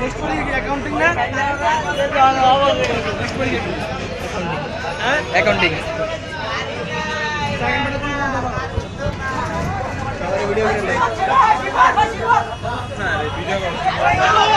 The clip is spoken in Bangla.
নেক্সট পরীক্ষা কি অ্যাকাউন্টিং না? নেক্সট পরীক্ষা কি? হ্যাঁ অ্যাকাউন্টিং। সেকেন্ড পেপারে তুমি কোনটা পাবা? ভিডিও করে হ্যাঁ ভিডিও করো।